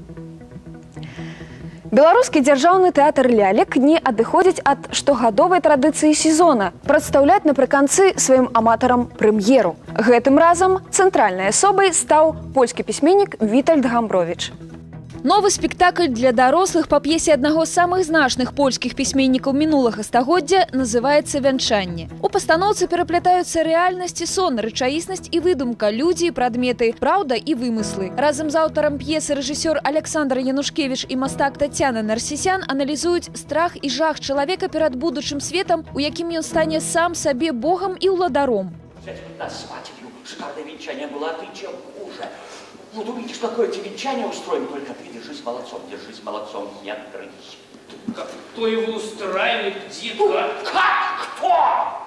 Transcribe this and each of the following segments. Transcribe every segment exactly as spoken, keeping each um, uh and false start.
Беларускі дзяржаўны тэатр лялек не адыходзіць ад штогадовай традыцыі сезона прадстаўляць напрыканцы сваім аматарам прэм'еру. Гэтым разам цэнтральнай асобай стаў польскі пісьменнік Вітальд Гамбровіч. Новы спектакль для дарослых па п'есе аднаго з самых значных польскіх пісьменнікаў мінулага стагоддзя называецца «Вянчанне». У пастаноўцы пераплятаюцца рэальнасць і сон, рэчаіснасць і выдумка, людзі і прадметы, праўда і вымыслы. Разам з аўтарам п'есы рэжысёр Александр Янушкевіч і мастак Тацяна Нарсісян аналізуюць страх і жах чалавека перад будучым светам, у якім ён стане сам сабе богам і ўладаром. Нас с матерью шикарное венчание было, а ты чем хуже? Вот увидишь, какое тебе венчание устроим, только ты держись молодцом, держись молодцом, не открыть. Как кто его устраивает, дитка? Как кто?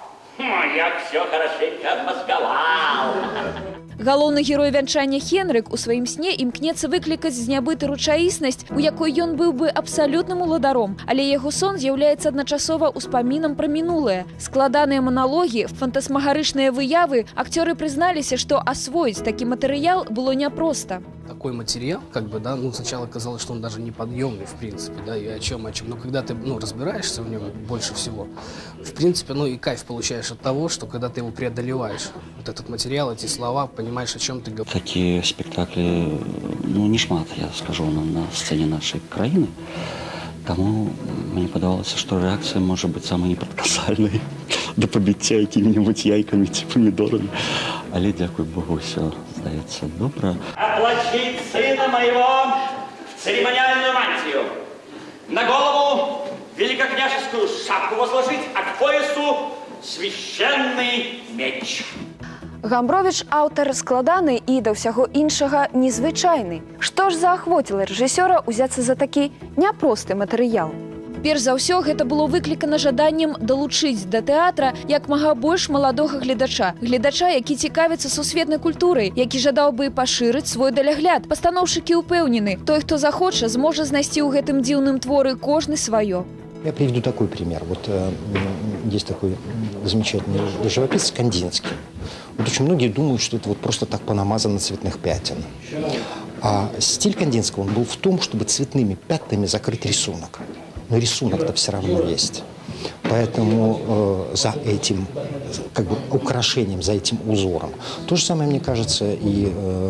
Я все хорошенько отмозговал. Галоўны герой вянчання Хенрык у сваім сне імкнецца выклікаць з нябыты ручаіснасць, у якой ён быў бы абсалютным уладаром, але яго сон з'яўляецца адначасова ўспамінам пра мінулае. Складаныя маналогі, фантасмагарычныя выявы, акцёры прызналіся, што асвоіць такі матэрыял было няпроста. Такой материал, как бы, да, ну, сначала казалось, что он даже неподъемный, в принципе, да, и о чем, о чем. Но когда ты, ну, разбираешься в нем больше всего, в принципе, ну, и кайф получаешь от того, что когда ты его преодолеваешь, вот этот материал, эти слова, понимаешь, о чем ты говоришь. Такие спектакли, ну, не шмат, я скажу, на, на сцене нашей краины. Тому мне подавалось, что реакция может быть самой непредказальной. Да побиття якими-нибудь яйками ці помидорами. Але, дякую Богу, все здається добре. Облачить сына моего в церемониальную мантию. На голову великокняжескую шапку возложить, а к поясу священный меч. Гамбровіч аўтар складаны і да ўсяго іншага незвычайны. Што ж заахвоціла рэжысёра ўзяцца за такі няпросты матэрыял? Перш за ўсё, гэта было выклікана жаданнем далучыць да тэатра як мага больш маладога гледача. Гледача, які цікавіцца сусветнай культурай, які жадаў бы пашырыць свой далягляд. Пастаноўшчыкі ўпэўнены, той, хто захоча, зможа знайсці ў гэтым дзіўным творы кожны сваё. Я приведу такой пример. Вот э, есть такой замечательный живописец Кандинский. Вот очень многие думают, что это вот просто так понамазано цветных пятен. А стиль Кандинского он был в том, чтобы цветными пятнами закрыть рисунок. Но рисунок-то все равно есть. Поэтому э, за этим как бы украшением, за этим узором. То же самое, мне кажется, и э,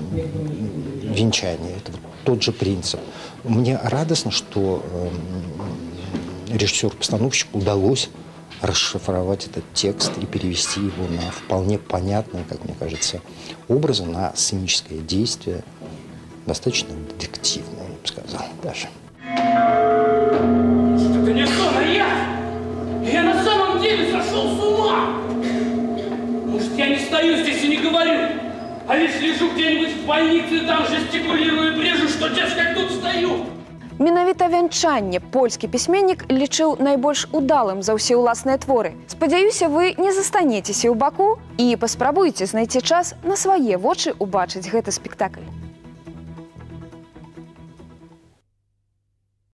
венчание. Это вот тот же принцип. Мне радостно, что э, режиссеру-постановщику удалось расшифровать этот текст и перевести его на вполне понятные, как мне кажется, образы, на сценическое действие, достаточно детективное, я бы сказал, даже. Что-то не сон, а я! Я на самом деле сошел с ума! Может, я не стою здесь и не говорю, а лишь лежу где-нибудь в больнице и там жестикулирую и брежу, что, дескать, тут стою! Менавіта «Вянчанне» польскі пісьменнік лічыў найбольш удалым за ўсе ўласныя творы. Спадзяюся, вы не застанецеся ў баку і паспрабуйце знайсці час на свае вочы ўбачыць гэты спектакль.